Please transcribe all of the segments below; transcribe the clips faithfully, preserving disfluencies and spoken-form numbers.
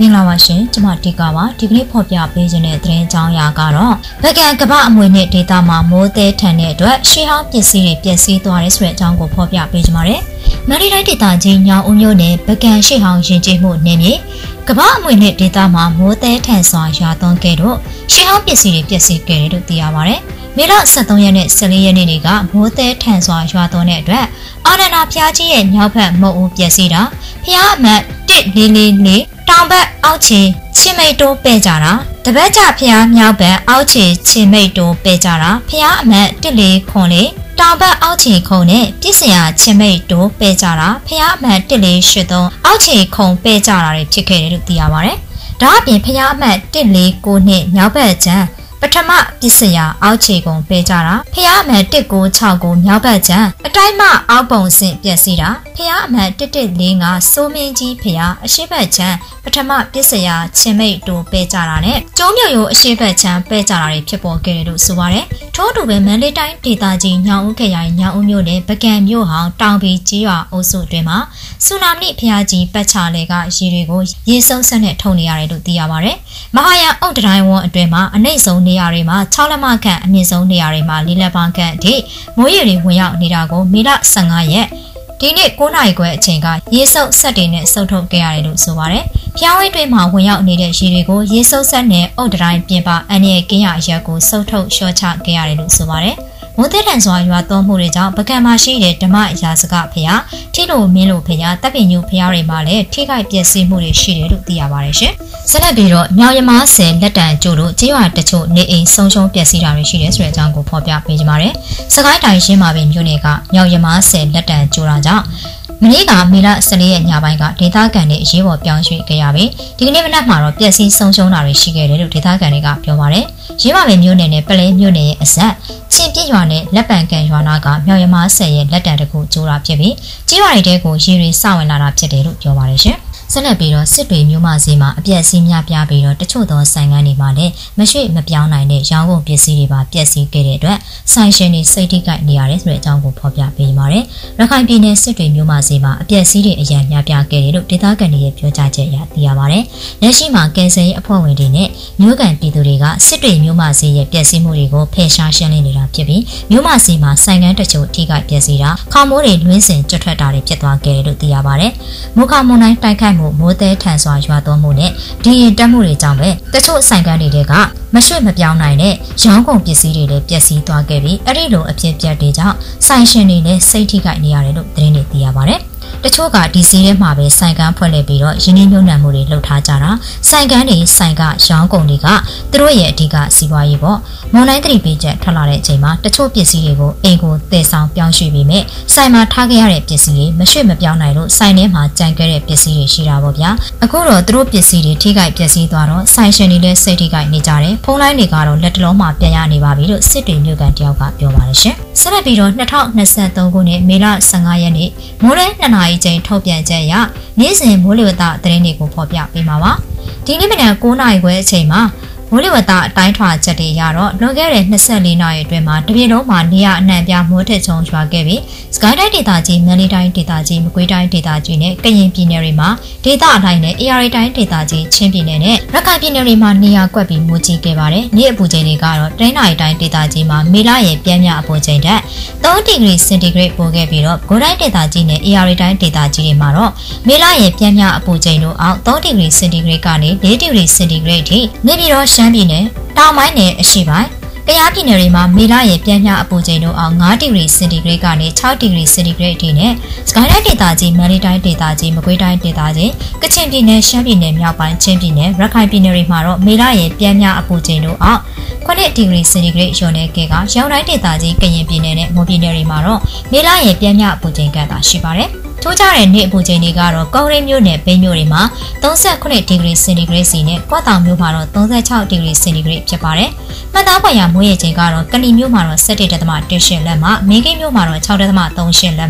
မင်္ဂလာပါရှင်ကျွန်မတီကာပါဒီကနေ့ဖော်ပြပေးခြင်းတဲ့သတင်းကြောင်းရာကတော့ဗကံကပ္ပအမွေနဲ့ဒေတာမှာမိုးသေးထန်တဲ့အတွက်ရှေးဟောင်းပစ္စည်းတွေပျက်စီးသွားတဲ့ဆိုတဲ့အကြောင်းကိုဖော်ပြပေးကြပါမယ်။မန္တလေးတိုင်းဒေသကြီးညောင်ဦးမြို့နယ်ဗကံရှေးဟောင်းယဉ်ကျေးမှုနယ်မြေကပ္ပအမွေနဲ့ဒေတာမှာမိုးသေးထန်စွာရွာသွန်းခဲ့တော့ရှေးဟောင်းပစ္စည်းတွေပျက်စီးခဲ့တယ်လို့သိရပါတယ်။မေလဆယ်သုံးရက်နဲ့ဆယ်လေးရက်နေ့တွေကမိုးသေးထန်စွာရွာသွန်းတဲ့အတွက်အာနန္ဒာဖျားကြီးရဲ့မြောက်ဘက်မုတ်ဦးပျက်စီးတာဖျားအမတ်တစ်လေးလေးလေးတောင်ဘက်အောက်ချီချင်းမိတ်တိုးပဲ့ကြတာတပတ်ကြဖျားမြောက်ဘက်အောက်ချီချင်းမိတ်တိုးပဲ့ကြတာဖျားအမတ်တစ်လေးခွန်လေးတောင်ဘက်အောက်ချီခုံနဲ့ပြစ်စရာချင်းမိတ်တိုးပဲ့ကြတာဖျားအမတ်တစ်လေးရှစ်သုံးအောက်ချီခုံပဲ့ကြတာတွေဖြစ်ခဲ့တယ်လို့သိရပါတယ်။ဒါအပြင်ဖျားအမတ်တစ်လေးကိုနဲ့မြောက်ဘက်ကျန်းပထမပစ္စယအောက်ခြေကုံပေးကြတာဖျားအမှန်တစ်ကိုခြောက်ကိုမြောက်ဘက်ကျန်အတိုင်းမအောက်ပုံဆင့်ပြက်စီတာဖျားအမှန်တစ်တစ်လေးငါစိုးမင်းကြီးဖျားအရှိဘက်ကျန်ပထမပစ္စယချင်းမိတ်တိုးပေးကြတာနဲ့ကျုံးမြုပ်ရိုးအရှိဘက်ကျန်ပေးကြတာတွေဖြစ်ပေါ်ခဲ့တယ်လို့ဆိုပါတယ်ထို့တူပဲမန္တလေးတိုင်းဒေသကြီးညောင်ဦးခရိုင်ညောင်ဦးမြို့နယ်ပကံမြို့ဟောင်းတောင်ပီကြီးရွာအုပ်စုအတွင်းမှာဆူနာမီဖျားကြီးပတ်ချလေကရေတွေကိုရေစုံဆက်နဲ့ထုံနေရတယ်လို့သိရပါတယ်မဟာယာအုတ်တိုင်းဝန်းအတွင်းမှာအနှိမ့်ဆုံးနေရာတွေမှာ၆လက်မခန့်အမြင့်ဆုံးနေရာတွေမှာလေးလက်ပန်းခန့်အထိမိုးရေတွေဝင်ရောက်နေတာကိုမေလဆယ်ငါရက်ဒီနေ့၉နာရီခွဲအချိန်ကရေစုပ်ဆက်တွေနဲ့စုပ်ထုတ်ခဲ့ရတယ်လို့ဆိုပါတယ်။ဖျားဝဲတွင်းမှာဝင်ရောက်နေတဲ့ရေတွေကိုရေစုပ်ဆက်နဲ့အုတ်တိုင်းပြင်ပအန်ရဲ့ကင်းရအရက်ကိုစုပ်ထုတ်ရှော့ချခဲ့ရတယ်လို့ဆိုပါတယ်။မိုးသက်တန်စွာရွာသွန်းမှုတွေကြောင့်ပကံမှာရှိတဲ့ဓမ္မရာစကဖျားထိလိုမင်းလိုဖျားတပ်ပင်ညူဖျားတွေမှာလည်းထိခိုက်ပျက်စီးမှုတွေရှိတယ်လို့သိရပါတယ်ရှင်။ဆက်လက်ပြီးတော့မြောင်ရမားဆယ်လက်တံကျို့တို့ကျေးရွာတချို့နေအိမ်ဆုံးရှုံးပျက်စီးတာတွေရှိတယ်ဆိုတဲ့အကြောင်းကိုဖော်ပြပေးကြပါမယ်။စကိုင်းတိုင်းရှင်းမာပင်မြို့နယ်ကမြောင်ရမားဆယ်လက်တံကျို့တာကြောင့်မနေ့ကမေလဆယ်လေးရက်ညပိုင်းကဒေသခံတွေအရေးပေါ်ပြောင်းရွှေ့ခဲ့ရပြီးဒီကနေ့မနက်မှာတော့ပျက်စီးဆုံးရှုံးတာတွေရှိခဲ့တယ်လို့ဒေသခံတွေကပြောပါတယ်။ရင်းမာပင်မြို့နယ်နဲ့ပလဲမြို့နယ်ရဲ့အဆက်ချင်းပြည့်ရွာနဲ့လက်ပံကန်ရွာနာကမြောင်ရမားဆယ်ရဲ့လက်တံတကူကျိုးတာဖြစ်ပြီးကျေးရွာတွေတဲကိုရေတွေစဝင်လာတာဖြစ်တယ်လို့ပြောပါတယ်ရှင်။ဆက်လက်ပြီးတော့စစ်တွေမျိုးမစီမှာအပြက်စီးများပြားပြီးတော့တချို့သောဆိုင်ကန်းတွေမှာလည်းမရွှေ့မပြောင်းနိုင်တဲ့ရောင်းကုန်ပစ္စည်းတွေပါပျက်စီးခဲ့တဲ့အတွက်ဆိုင်ရှင်တွေစိတ်ထိခိုက်နေရတယ်ဆိုတဲ့အကြောင်းကိုဖော်ပြပေးပါတယ်။ရခိုင်ပြည်နယ်စစ်တွေမျိုးမစီမှာအပြက်စီးတွေအရန်များပြားခဲ့တယ်လို့ဒေသခံတွေရဲ့ပြောကြားချက်အရသိရပါတယ်။လက်ရှိမှာကယ်ဆယ်ရေးအဖွဲ့ဝင်တွေနဲ့မျိုးကန်ပြည်သူတွေကစစ်တွေမျိုးမစီရဲ့ပျက်စီးမှုတွေကိုဖယ်ရှားရှင်းလင်းနေတာဖြစ်ပြီးမျိုးမစီမှာဆိုင်ကန်းတချို့ထိခိုက်ပျက်စီးတာခေါင်းမိုးတွေလွှင်းစင်ကျွတ်ထွက်တာတွေဖြစ်သွားခဲ့တယ်လို့သိရပါတယ်။မုခမွန်တိုင်းတိုက်ခိုက်မိုးသေးထန်စွာရွာသွန်းမှုနဲ့ဒီရင်တက်မှုတွေကြောင့်ပဲတချို့ဆိုင်ကန်းတွေကမရွှေ့မပြောင်းနိုင်တဲ့ရောင်းကုန်ပစ္စည်းတွေလည်းပျက်စီးသွားခဲ့ပြီးအဲ့ဒီလိုအဖြစ်ပြက်တွေကြောင့်ဆိုင်ရှင်တွေလည်းစိတ်ထိခိုက်နေရတယ်လို့သတင်းတွေသိရပါတယ်တချို့ကဒီစီးထဲမှာပဲဆိုင်ကန်းဖွင့်လှစ်ပြီးတော့ရင်းနှီးမြှုပ်နှံမှုတွေလုပ်ထားကြတာဆိုင်ကန်းတွေဆိုင်ကရောင်းကုန်တွေကသူတို့ရဲ့အဓိကစီးပွားရေးပေါ့မွန်တိုင်းသတိပေးချက်ထွက်လာတဲ့အချိန်မှာတချို့ပစ္စည်းတွေကိုအိမ်ကိုတည်ဆောင်ပြောင်းရွှေ့ပြီးမြဲဆိုင်မှာထားခဲ့ရတဲ့ပစ္စည်းတွေမရွှေ့မပြောင်းနိုင်လို့ဆိုင်ထဲမှာကြံခဲ့တဲ့ပစ္စည်းတွေရှိတာပေါ့ဗျာအခုတော့သူတို့ပစ္စည်းတွေထိခိုက်ပျက်စီးသွားတော့ဆိုင်ရှင်တွေလည်းစိတ်ထိခိုက်နေကြတယ်ဖုန်းလိုင်းတွေကတော့လက်တလုံးမှာပြန်ရနေပါပြီလို့စစ်တွေမြို့ကန်တယောက်ကပြောပါတယ်ရှင်ဆက်လက်ပြီးတော့၂၀၂၃ခုနှစ်မေလဆယ်ငါရက်နေ့မိုးရဲနှစ်နာရီချိန်ထုတ်ပြန်ချက်အရနေ့စဉ်မိုးလေဝသသတင်းတွေကိုဖော်ပြပေးမှာပါဒီနေ့မနက်၉နာရီခွဲအချိန်မှာမိုးလေဝသအတိုင်းထွာချက်တွေရတော့လွန်ခဲ့တဲ့၂၄နာရီအတွင်းမှာတပြည်လုံးမှာနေရအနှံ့ပြမိုးထစ်ချုံရွာခဲ့ပြီးစကိုင်းတိုင်းဒေသကြီးမန္တလေးတိုင်းဒေသကြီးမကွေးတိုင်းဒေသကြီးနဲ့ကရင်ပြည်နယ်တွေမှာဒေသအတိုင်းနဲ့အေရရီတိုင်းဒေသကြီးချင်းပြည်နယ်နဲ့ရခိုင်ပြည်နယ်တွေမှာနေရကွက်ပြီးမိုးကြီးခဲ့ပါတယ်။နေ့အပူချိန်တွေကတော့တနင်္လာရီတိုင်းဒေသကြီးမှာမေလရဲ့ပြင်းပြအပူချိန်တက်၃ဒီဂရီစင်တီဂရိတ်ပိုခဲ့ပြီးတော့ဂိုတိုင်းဒေသကြီးနဲ့အေရရီတိုင်းဒေသကြီးတွေမှာတော့မေလရဲ့ပြင်းပြအပူချိန်တို့အောက်၃ဒီဂရီစင်တီဂရိတ်ကနေ၄ဒီဂရီစင်တီဂရိတ်ထိနေပြီးတော့ရှမ်းပြည်နယ်တောင်ပိုင်းနဲ့အရှေ့ပိုင်းကယားပြည်နယ်တွေမှာမေလရဲ့ပြင်းပြအပူချိန်တို့အောင်၅ဒီဂရီစင်တီဂရိတ်ကနေ၆ဒီဂရီစင်တီဂရိတ်အထိနဲ့စကိုင်းတိုင်းဒေသကြီးမန္တလေးတိုင်းဒေသကြီးမကွေးတိုင်းဒေသကြီးကချင်ပြည်နယ်ရှမ်းပြည်နယ်မြောက်ပိုင်းချင်းပြည်နယ်ရခိုင်ပြည်နယ်တွေမှာတော့မေလရဲ့ပြင်းပြအပူချိန်တို့အောင်ခုနှစ်ဒီဂရီစင်တီဂရိတ်လျော့နေခဲ့ကရောင်တိုင်းဒေသကြီးကရင်ပြည်နယ်နဲ့မွန်ပြည်နယ်တွေမှာတော့မေလရဲ့ပြင်းပြအပူချိန်ကသာရှိပါတယ်ထိုးကြတဲ့နေ့အပူချိန်တွေကတော့ကောင်းရင်းမြို့နယ်ပိန်းမြို့တွေမှာ၃၉ဒီဂရီစင်တီဂရိတ်စီနဲ့ကွက်တောင်မြို့မှာတော့၃၆ဒီဂရီစင်တီဂရိတ်ဖြစ်ပါတယ်။မှတ်သားဖွယ်ရာမိုးရေချိန်ကတော့ကဏီမြို့မှာတော့၁၁.၁၈လက်မှမင်းကိန်းမြို့မှာတော့၆.၃၈လက်မှ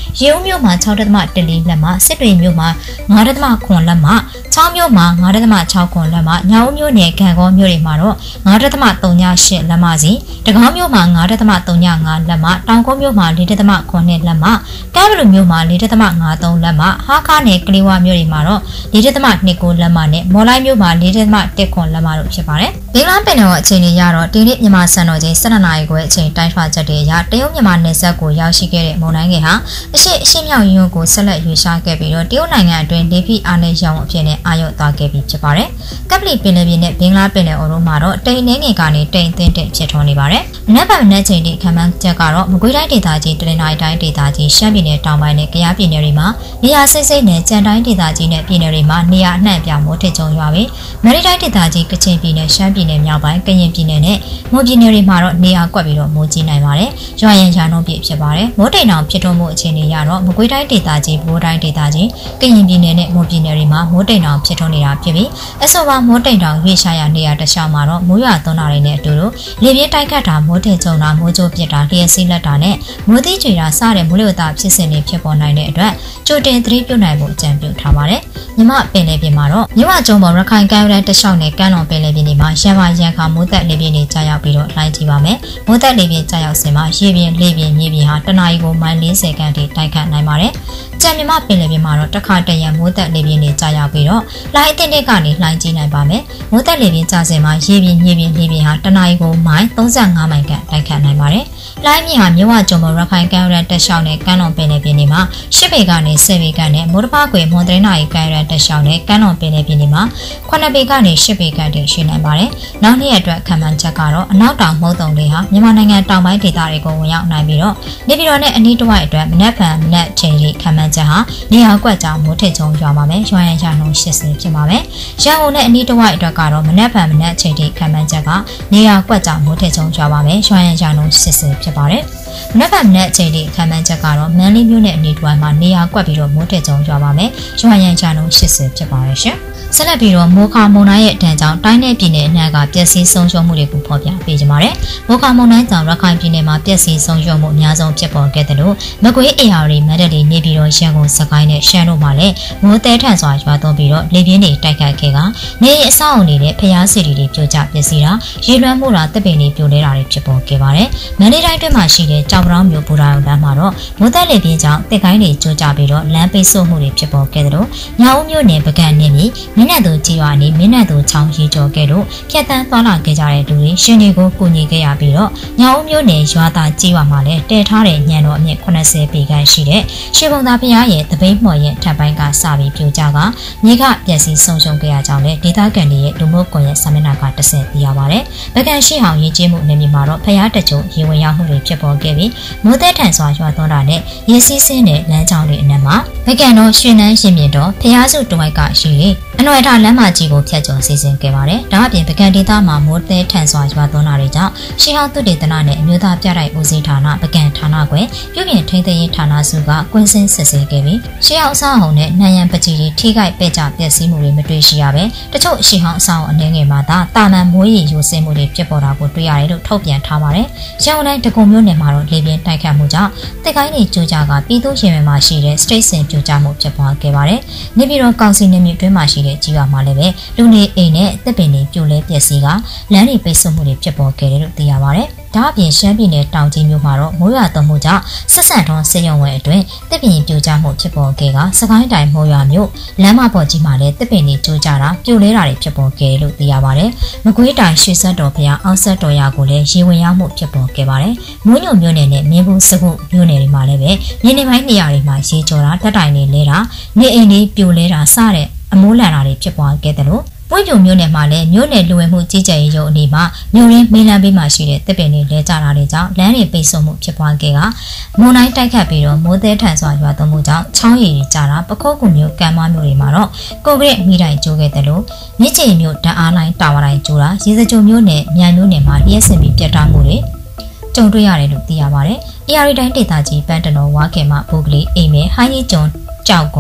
ရေဦးမြို့မှာ၆ဒသမ၁၄လက်မှစစ်တွေမြို့မှာ၅ဒသမ၇လက်မှချောင်းမြို့မှာ၅ဒသမ၆ခွန်လက်မှညောင်မြို့နယ်ကံကောမြို့တွေမှာတော့၅ဒသမ၃ည၈လက်မှစီတကောင်းမြို့မှာ၅ဒသမ၃ည၅လက်မှတောင်ကုန်းမြို့မှာ၄ဒသမ၉လက်မှကဲဘလူမြို့မှာ၄ဒသမ၅၃လက်မှဟာခါနယ်ကလေးဝမြို့တွေမှာတော့၄ဒသမ၂၉လက်မှနဲ့မော်လိုက်မြို့မှာ၄ဒသမ၁ခွန်လက်မှတို့ဖြစ်ပါတယ်။ဘင်္ဂလားပင်လယ်အော်အခြေအနေရတော့ဒီနေ့မြန်မာစံတော်ချိန်၁၂နာရီခွဲအချိန်တိုင်းထွာချက်တွေအရတရုတ်မြန်မာနယ်စပ်ကိုရောက်ရှိခဲ့တဲ့မုန်တိုင်းငယ်ဟာအရှိအရှိမြောက်ရင်းကိုဆက်လက်ရွေ့ရှားခဲ့ပြီးတော့တရုတ်နိုင်ငံအတွင်းလေဖိအားနည်းရောင်အဖြစ်နဲ့အာရုံသွားခဲ့ပြီးဖြစ်ပါတယ်။ကပ်ပလီပင်လယ်ပြင်နဲ့ဘင်္ဂလားပင်လယ်အော်တို့မှာတော့တိမ်နှင်းငယ်ကနေတိမ်သင်းတဲ့ဖြစ်ထွန်းနေပါတယ်။မနက်ဖြန်မနက်ချိန်ထိခန့်မှန်းချက်ကတော့မကွေးတိုင်းဒေသကြီးတနင်္သာရီတိုင်းဒေသကြီးရှမ်းပြည်နယ်တောင်ပိုင်းနဲ့ကယားပြည်နယ်တွေမှာနေရာစိတ်စိတ်နဲ့ကြံတိုင်းဒေသကြီးနဲ့ပြည်နယ်တွေမှာနေရာအနှံ့ပြမိုးထစ်ချုံရွာပြီးမန္တလေးတိုင်းဒေသကြီးကချင်ပြည်နယ်ရှမ်းပြည်နယ်မြောက်ပိုင်းကရင်ပြည်နယ်နဲ့မွန်ပြည်နယ်တွေမှာတော့နေရာကွက်ပြီးတော့မိုးကြီးနိုင်ပါတယ်။ရွာရင်ရာနှုန်းပြည့်ဖြစ်ပါတယ်။မိုးတိမ်တောင်ဖြစ်ထွန်းမှုအခြေအနေရတော့မကွေးတိုင်းဒေသကြီးဘိုးတိုင်းဒေသကြီးကရင်ပြည်နယ်နဲ့မွန်ပြည်နယ်တွေမှာမိုးတိမ်တောင်ဖြစ်ထွန်းနေတာဖြစ်ပြီးအဆိုပါမိုးတိမ်တောင်ရွေ့ရှားရာနေရာတစ်လျှောက်မှာတော့မိုးရွာသွန်းတာတွေနဲ့အတူတူလေပြင်းတိုက်ခတ်တာမိုးထစ်ချုံတာမိုးကြိုးပစ်တာလျှက်စီးလက်တာနဲ့မိုးတိကျွေတာစတဲ့မိုးလေဝသဖြစ်စဉ်တွေဖြစ်ပေါ်နိုင်တဲ့အတွက်ကြိုတင်သတိပြုနိုင်ဖို့အကြံပြုထားပါတယ်။မြမပင်လယ်ပြင်မှာတော့မြဝကျုံပေါ်ရခိုင်ကမ်းရိုးတန်းတစ်လျှောက်နဲ့ကမ်းလွန်ပင်လယ်ပြင်တွေမှာရံပါရံခါမိုးသက်လေပြင်းတွေကြာရောက်ပြီးတော့လှိုင်းကြည့်ပါမယ်။မိုးသက်လေပြင်းကြာရောက်စဉ်မှာရေပြင်လေပြင်မြေပြင်ဟာတနအီကိုမိုင်၄၀ခန့်ထိတိုက်ခတ်နိုင်ပါတယ်။ကြံမြမပင်လယ်ပြင်မှာတော့တစ်ခါတရံမိုးသက်လေပြင်းတွေကြာရောက်ပြီးတော့လှိုင်းအထက်ကနေလှိုင်းကြည့်နိုင်ပါမယ်။မိုးသက်လေပြင်းကြာစဉ်မှာရေပြင်မြေပြင်လေပြင်ဟာတနအီကိုမိုင်၃၅မိုင်ခန့်တိုက်ခတ်နိုင်ပါတယ်။လှိုင်းမြင့်ဟာမြဝကျုံပေါ်ရခိုင်ကမ်းရိုးတန်းတစ်လျှောက်နဲ့ကမ်းလွန်ပင်လယ်ပြင်တွေမှာ၈ပေကနေ၁၀ပေခန့်နဲ့မိုးတပါကွေမွန်တရင်းနာရီကမ်းရိုးတန်းတစ်လျှောက်နဲ့ကမ်းလွန်ပင်လယ်ပြင်တွေမှာခုနှစ်ပေကနေ၈ပေခန့်ထိရှိနိုင်ပါတယ်။နောက်နေ့အတွက်ခံမှန်းချက်ကတော့အနောက်တောင်မုတ်တုံလေးဟာမြန်မာနိုင်ငံတောင်ပိုင်းဒေသတွေကိုဝင်ရောက်နိုင်ပြီးတော့နေပြည်တော်နဲ့အနီးတစ်ဝိုက်အတွက်မနက်ဖြန်မနက်ချိန်ထိခံမှန်းချက်ဟာနေရာကွက်ကြောင်မိုးထစ်ချုံရွာမှာမယ်ရွာရန်ရာနှုန်း၈၀ဖြစ်ပါမယ်။ရန်ကုန်နဲ့အနီးတစ်ဝိုက်အတွက်ကတော့မနက်ဖြန်မနက်ချိန်ထိခံမှန်းချက်ကနေရာကွက်ကြောင်မိုးထစ်ချုံရွာပါမယ်ရွာရန်ရာနှုန်း၈၀ဖြစ်ပါတယ်။မနက်ဖြန်မနက်ချိန်ထိခံမှန်းချက်ကတော့မန္တလေးမြို့နဲ့အနီးတစ်ဝိုက်မှာနေရာကွက်ပြီးတော့မိုးထစ်ချုံရွာပါမယ်ရွာရန်ရာနှုန်း၈၀ဖြစ်ပါတယ်ရှင်။ဆက်လက်ပြီးတော့မိုးခါမုန်တိုင်းရဲ့အထံကြောင့်တိုင်းနယ်ပြည်နယ်အနှံ့ကပျက်စီးဆုံးရှုံးမှုတွေကိုဖော်ပြပေးကြပါမယ်။မိုးခါမုန်တိုင်းကြောင့်ရခိုင်ပြည်နယ်မှာပျက်စီးဆုံးရှုံးမှုအများဆုံးဖြစ်ပေါ်ခဲ့တယ်လို့မကွေးအေရရီမန္တလေးနေပြည်တော်ရန်ကုန်စကိုင်းနဲ့ရှမ်းတို့မှာလည်းမိုးတဲထန်စွာရွာသွန်းပြီးတော့လေပြင်းတွေတိုက်ခတ်ခဲ့ကနေအဆောက်အုံတွေနဲ့ဖျားစီတွေပြိုကျပျက်စီးတာရေလွှမ်းမှုတာတပ်ပင်တွေပြိုလဲတာတွေဖြစ်ပေါ်ခဲ့ပါတယ်။မန္တလေးတိုင်းတွင်းမှာရှိတဲ့ကြောက်ပြောင်းမြို့ဘူရာရုံလမ်းမှာတော့မိုးသက်လေပြင်းကြောင့်တစ်ကိုင်းတွေကျိုးကျပြီးတော့လမ်းပိတ်ဆို့မှုတွေဖြစ်ပေါ်ခဲ့တယ်လို့ညောင်ဦးမြို့နယ်ပကံနယ်မြေမင်းနဲ့သူကြီးရွာနေမင်းနဲ့သူချောင်းရီကျော်ခဲ့လို့ဖြတ်တန်းသွားလာခဲ့ကြတဲ့လူတွေရှင်တွေကိုကူညီခဲ့ရပြီးတော့ညောင်ဦးမြို့နယ်ရွာသားကြီးရွာမှာလည်းတည်ထားတဲ့ညံတော်အမြင့်၈၀ပေခန့်ရှိတဲ့ရွှေဘုံသာဖျားရဲ့တပိတ်မှော်ရဲ့ထပ်ပိုင်းကစပြီးပြိုကျကမြေကပျက်စီးဆုံးရှုံးခဲ့ရကြောင်းလည်းဒေသခံတွေရဲ့လူမှုကွန်ရက်စာမျက်နှာကတဆင့်သိရပါတယ်။ဗကန်ရှိဟောင်ရင်ကျေးမှုနယ်မြေမှာတော့ဖျားတကြုံရေဝင်ရောက်မှုတွေဖြစ်ပေါ်ခဲ့ပြီးမိုးသက်ထန်စွာရွာသွန်းတာနဲ့ရေစီးဆင်းတဲ့လမ်းကြောင်းတွေအနက်မှာဗကန်တော်ရွှေနန်းရှင်မြင့်တော်ဖျားစုတဝိုက်ကရှိအနွယ်ထလမ်းမကြီးကိုဖျက်ကျော်စီစဉ်ခဲ့ပါတယ်။ဒါအပြင်ပကံဒေသမှာမိုးသက်ထန်စွာရွာသွန်းတာတွေကြောင့်ရှီဟောင်းသုတေသနနဲ့အမျိုးသားပြတိုက်ဦးစီးဌာနပကံဌာနကွယ်ပြုပြင်ထိန်းသိမ်းရေးဌာနစုကကွင်းစင်းစစ်ဆေးခဲ့ပြီးရှီဟောင်းအဆောက်အုံနဲ့နှံရံပကြီးတွေထိခိုက်ပဲ့ကျပျက်စီးမှုတွေမတွေ့ရှိရပဲတချို့ရှီဟောင်းအဆောက်အုံအနေငယ်မှာသာတာမန်မိုးရေယိုစင်းမှုတွေဖြစ်ပေါ်တာကိုတွေ့ရတယ်လို့ထုတ်ပြန်ထားပါတယ်။ရန်ကုန်တိုင်းတကုံမြို့နယ်မှာတော့လေပြင်းတိုက်ခတ်မှုကြောင့်တစ်ကိုင်းတွေကျိုးကျကပြည်သူရင်မှာရှိတဲ့ state စင်ပြိုကျမှုဖြစ်ပွားခဲ့ပါတယ်။နေပြည်တော်ကောင်စီနယ်မြေတွင်းမှာရှိတဲ့ကြီးရွာမှာလည်းပဲလူနေအိမ်နဲ့တစ်ပင်တွေပြိုလဲပျက်စီးကလမ်းတွေပိတ်ဆို့မှုတွေဖြစ်ပေါ်ခဲ့တယ်လို့သိရပါတယ်။ဒါအပြင်ရှမ်းပြည်နယ်တောင်ကြီးမြို့မှာတော့မိုးရွာသွန်းမှုကြောင့်ဆက်ဆံထွန်းစေယုံဝဲအတွင်းတစ်ပင်ပြိုကျမှုဖြစ်ပေါ်ခဲ့ကစကိုင်းတိုင်းမိုးရွာမြို့လမ်းမပေါ်ကြီးမှာလည်းတစ်ပင်တွေကျိုးကျတာပြိုလဲတာတွေဖြစ်ပေါ်ခဲ့တယ်လို့သိရပါတယ်။မကွေးတိုင်းရွှေဆက်တော်ဘုရားအောင်ဆက်တော်ရာကိုလည်းရေဝင်ရောက်မှုဖြစ်ပေါ်ခဲ့ပါတယ်။မိုးညိုမြို့နယ်နဲ့မင်းဘူးစကုမြို့နယ်တွေမှာလည်းပဲမြေနေပိုင်းနေရာတွေမှာရေကျော်တာတက်တိုင်တွေလဲတာနေအိမ်တွေပြိုလဲတာစတဲ့အမိုးလန်တာတွေဖြစ်ပွားခဲ့တယ်လို့ပွင့်ပြိုမြို့နယ်မှာလည်းမြို့နယ်လူဝင်မှုကြီးကြပ်ရေးရုံးအနီးမှာမြို့ရင်းမေးလမ်းဘေးမှာရှိတဲ့တစ်ပင်တွေလဲကျတာတွေကြောင့်လမ်းတွေပိတ်ဆို့မှုဖြစ်ပွားခဲ့ကမွန်တိုင်းတိုက်ခတ်ပြီးတော့မိုးသည်ထန်စွာရွာသွန်းမှုကြောင့်ချောင်းရည်တွေကျတာပခုတ်ကူမြို့ကံမမြို့တွေမှာတော့ကိုဗစ်မိတိုင်ကျိုးခဲ့တယ်လို့မြစ်ချေမြို့တအားလိုင်းတာဝါတိုင်းကျိုးတာရေစကြိုမြို့နယ်မြိုင်မြို့နယ်မှာလျှက်စင်ပြီးပြတ်တောက်မှုတွေကြုံတွေ့ရတယ်လို့သိရပါတယ်။ အေ အာር တိုင်းဒေသကြီးပန်းတနော်ဝါကင်မဘုတ်ကလေးအိမ်မဲဟိုင်းကြီးကျွန်းကြောက်ကုန်းက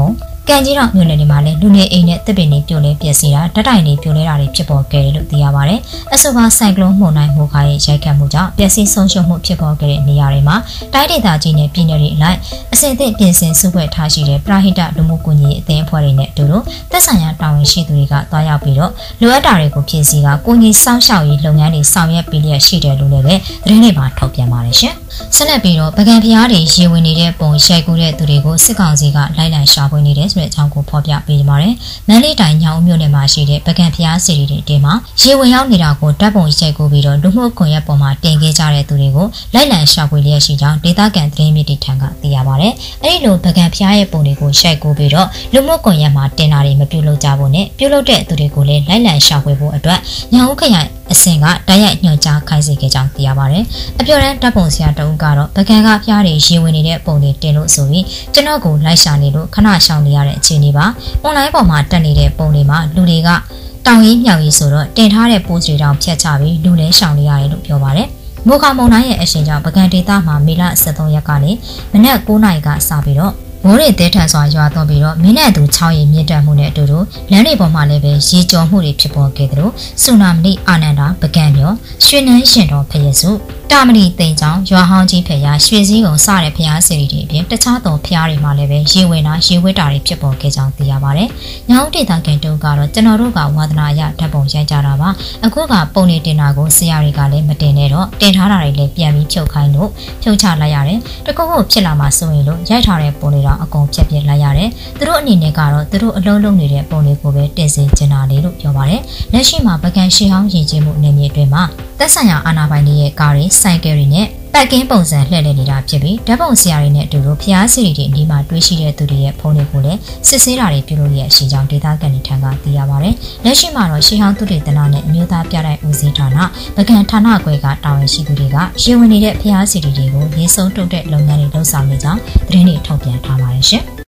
ကန်ကြီးတော်မြို့နယ်တွေမှာလည်းလူနေအိမ်နဲ့တပ်ပင်တွေပြိုလဲပျက်စီးတာဓာတ်တိုင်တွေပြိုလဲတာတွေဖြစ်ပေါ်ခဲ့တယ်လို့သိရပါတယ်။အဆိုပါဆိုင်ကလုန်းမှုန်တိုင်းမိုးခါရဲ့ရိုက်ခတ်မှုကြောင့်ပျက်စီးဆုံးရှုံးမှုဖြစ်ပေါ်ခဲ့တဲ့နေရာတွေမှာတိုင်းဒေသကြီးနဲ့ပြည်နယ်တွေအလိုက်အစဉ်အသင့်ပြင်ဆင်စုဖွဲ့ထားရှိတဲ့ပရဟိတလူမှုကူညီရေးအသင်းအဖွဲ့တွေနဲ့အတူတူသက်ဆိုင်ရာတာဝန်ရှိသူတွေကတွားရောက်ပြီးတော့လိုအပ်တာတွေကိုဖြည့်ဆည်းကကူညီစောင့်ရှောက်ရေးလုပ်ငန်းတွေဆောင်ရွက်ပေးလျက်ရှိတယ်လို့လည်းသတင်းတွေမှာထုတ်ပြန်ပါတယ်ရှင်။ဆက်လက်ပြီးတော့ပကံဖျားတွေရေဝင်နေတဲ့ပုံရိုက်ကူးတဲ့သူတွေကိုစစ်ကောင်စီကလိုက်လံရှာဖွေနေတဲ့ဆိုတဲ့အကြောင်းကိုဖော်ပြပေးကြပါတယ်။မန္တလေးတိုင်းညောင်မြို့နယ်မှာရှိတဲ့ပကံဖျားစီရီတွေတဲမှာရေဝင်ရောက်နေတာကိုဓာတ်ပုံရိုက်ကူးပြီးတော့လူမှုကွန်ရက်ပေါ်မှာတင်ခဲ့ကြတဲ့သူတွေကိုလိုက်လံရှာဖွေလျက်ရှိကြောင်းဒေသခံသတင်းမြစ်တွေထံကသိရပါတယ်။အဲဒီလိုပကံဖျားရဲ့ပုံတွေကိုရိုက်ကူးပြီးတော့လူမှုကွန်ရက်မှာတင်တာတွေမပြုလုပ်ကြဖို့နဲ့ပြုလုပ်တဲ့သူတွေကိုလည်းလိုက်လံရှာဖွေဖို့အတွက်ညောင်ခရိုင်အစင်ကတိုက်ရိုက်ညွှန်ကြားခိုင်းစေခဲ့ကြောင်းသိရပါတယ်။အပြော်ရန်တပ်ပုံဆရာတဦးကတော့ပကံကဖျားတွေရေဝင်နေတဲ့ပုံတွေတင်လို့ဆိုပြီးကျွန်တော်ကိုလိုက်ရှာနေလို့ခဏရှောင်နေရတဲ့အခြေအနေပါ။ online ပေါ်မှာတက်နေတဲ့ပုံတွေမှာလူတွေကတောင်ကြီးမြောက်ကြီးဆိုတော့တင်ထားတဲ့ post တွေတောင်ဖြတ်ချပြီးလူလဲရှောင်နေရတယ်လို့ပြောပါတယ်။မိုးခါမုန်တိုင်းရဲ့အရှင်ကြောင့်ပကံဒေသမှာမေလ၁၃ရက်ကနေမနက်၉နာရီကစပြီးတော့မိုးရေတဲထန်စွာရွာသွန်းပြီးတော့မင်းနဲ့သူချောင်းရည်မြင့်တက်မှုနဲ့အတူတူလမ်းတွေပေါ်မှာလည်းပဲရေကျော်မှုတွေဖြစ်ပေါ်ခဲ့သလိုဆူနာမီအာနန္ဒာပကံမြော်ရွှေနန်းရှင်တော်ဖယေစုတာမဏိတိန်ချောင်းရွာဟောင်းကြီးဖယားရွှေစည်းကုံစတဲ့ဖယားစီရီတွေအပြင်တခြားသောဖယားတွေမှာလည်းပဲရေဝင်တာရေဝစ်တာတွေဖြစ်ပေါ်ခဲ့ကြောင်းသိရပါတယ်။ညောင်ဒေသခံတုန်းကတော့ကျွန်တော်တို့ကဝါသနာရဓာတ်ပုံရိုက်ကြတာပါ။အခုကပုံနေတင်တာကိုဆရာတွေကလည်းမတင်နဲ့တော့တင်ထားတာတွေလည်းပြန်ပြီးဖြုတ်ခိုင်းလို့ဖြုတ်ချလိုက်ရတယ်။တခုခုဖြစ်လာမှဆိုရင်လို့ရိုက်ထားတဲ့ပုံတွေတော့အကုန်ဖြတ်ပြစ်လိုက်ရတယ်။သူတို့အနေနဲ့ကတော့သူတို့အလုံးလုံးနေတဲ့ပုံတွေကိုပဲတင်စေချင်တာလေလို့ပြောပါတယ်။လက်ရှိမှာပကံရှေးဟောင်းရည်ကြီးမှုအနေနဲ့အတွင်းမှာသက်ဆိုင်ရာအာဏာပိုင်တွေရဲ့ကားတွေဆိုင်ကယ်တွေနဲ့ပတ်ကင်းပုံစံလှည့်လည်နေတာဖြစ်ပြီးဓာတ်ပုံဆရာတွေနဲ့အတူတူဖျားစီရီတွေအနီးမှာတွေးရှိတဲ့သူတွေရဲ့ဖုန်းတွေကိုလည်းစစ်ဆေးတာတွေပြုလုပ်ရရှိကြောင်းဒေသခံတွေထံကသိရပါတယ်။လက်ရှိမှာတော့ရှေးဟောင်းသုတေသနနဲ့အမျိုးသားပြတိုက်ဦးစီးဌာနပကံဌာနခွဲကတာဝန်ရှိသူတွေကရေဝင်နေတဲ့ဖျားစီရီတွေကိုရေးဆုံးတုတ်တဲ့လုပ်ငန်းတွေလုပ်ဆောင်နေကြောင်းသတင်းတွေထုတ်ပြန်ထားပါတယ်ရှင်။